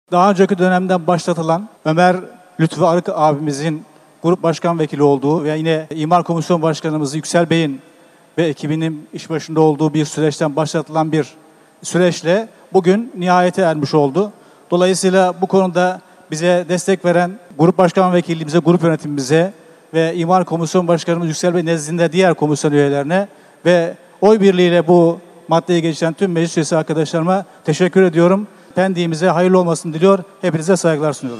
Daha önceki dönemden başlatılan Ömer Lütfü Arık abimizin grup başkan vekili olduğu ve yine İmar Komisyon Başkanımız Yüksel Bey'in ve ekibinin iş başında olduğu bir süreçten başlatılan bir süreçle bugün nihayete ermiş oldu. Dolayısıyla bu konuda bize destek veren grup başkan vekilimize, grup yönetimimize ve İmar Komisyon Başkanımız Yüksel Bey nezdinde diğer komisyon üyelerine ve oy birliğiyle bu maddeyi geçiren tüm meclis üyesi arkadaşlarıma teşekkür ediyorum. Pendik'imize hayırlı olmasını diliyor. Hepinize saygılar sunuyorum.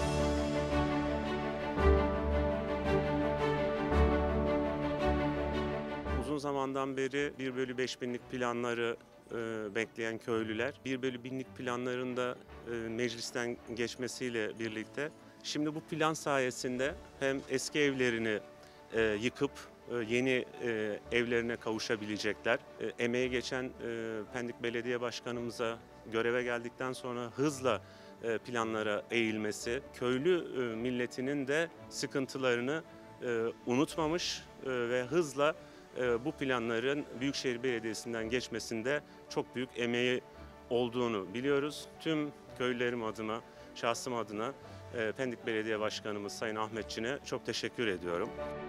Uzun zamandan beri 1/5.000'lik planları bekleyen köylüler 1/1000'lik planlarında meclisten geçmesiyle birlikte şimdi bu plan sayesinde hem eski evlerini yıkıp yeni evlerine kavuşabilecekler. Emeği geçen Pendik Belediye Başkanımıza göreve geldikten sonra hızla planlara eğilmesi, köylü milletinin de sıkıntılarını unutmamış ve hızla bu planların Büyükşehir Belediyesi'nden geçmesinde çok büyük emeği olduğunu biliyoruz. Tüm köylülerim adına, şahsım adına Pendik Belediye Başkanımız Sayın Ahmet Çin'e çok teşekkür ediyorum.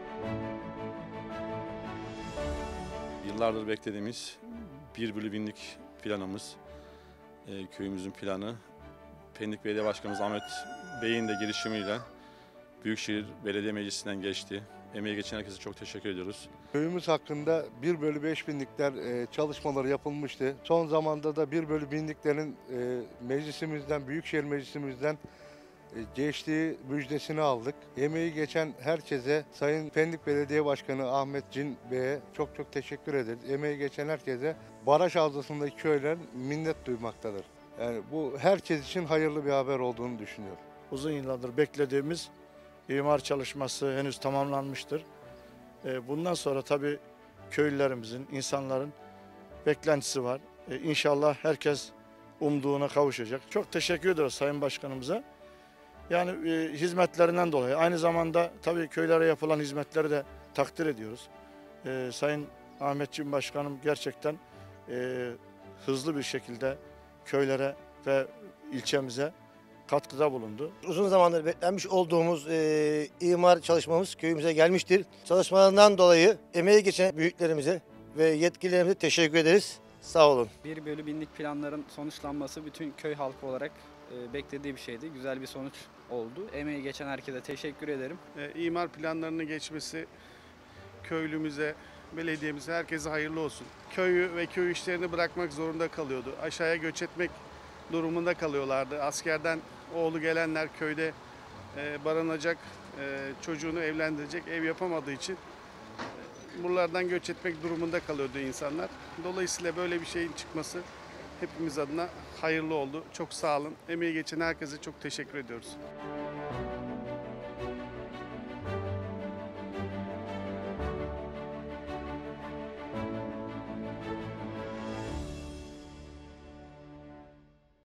Yıllardır beklediğimiz 1/1000'lik planımız, köyümüzün planı, Pendik Belediye Başkanımız Ahmet Bey'in de girişimiyle Büyükşehir Belediye Meclisi'nden geçti. Emeği geçen herkese çok teşekkür ediyoruz. Köyümüz hakkında 1/5000'likler çalışmaları yapılmıştı. Son zamanda da 1/1000'liklerin meclisimizden, Büyükşehir Meclisimizden geçtiği müjdesini aldık. Emeği geçen herkese, Sayın Pendik Belediye Başkanı Ahmet Cin Bey'e çok çok teşekkür ederiz. Emeği geçen herkese baraj havzasındaki köyler minnet duymaktadır. Yani bu herkes için hayırlı bir haber olduğunu düşünüyorum. Uzun yıllardır beklediğimiz imar çalışması henüz tamamlanmıştır. Bundan sonra tabii köylülerimizin, insanların beklentisi var. İnşallah herkes umduğuna kavuşacak. Çok teşekkür ediyoruz Sayın Başkanımıza. Yani hizmetlerinden dolayı. Aynı zamanda tabii köylere yapılan hizmetleri de takdir ediyoruz. Sayın Ahmetciğim Başkanım gerçekten hızlı bir şekilde köylere ve ilçemize katkıda bulundu. Uzun zamandır beklenmiş olduğumuz imar çalışmamız köyümüze gelmiştir. Çalışmalarından dolayı emeği geçen büyüklerimize ve yetkililerimize teşekkür ederiz. Sağ olun. 1/1000'lik planların sonuçlanması bütün köy halkı olarak beklediği bir şeydi. Güzel bir sonuç oldu. Emeği geçen herkese teşekkür ederim. İmar planlarının geçmesi köylümüze, belediyemize, herkese hayırlı olsun. Köyü ve köy işlerini bırakmak zorunda kalıyordu. Aşağıya göç etmek durumunda kalıyorlardı. Askerden oğlu gelenler köyde barınacak, çocuğunu evlendirecek ev yapamadığı için buralardan göç etmek durumunda kalıyordu insanlar. Dolayısıyla böyle bir şeyin çıkması hepimiz adına hayırlı oldu. Çok sağ olun. Emeği geçen herkese çok teşekkür ediyoruz.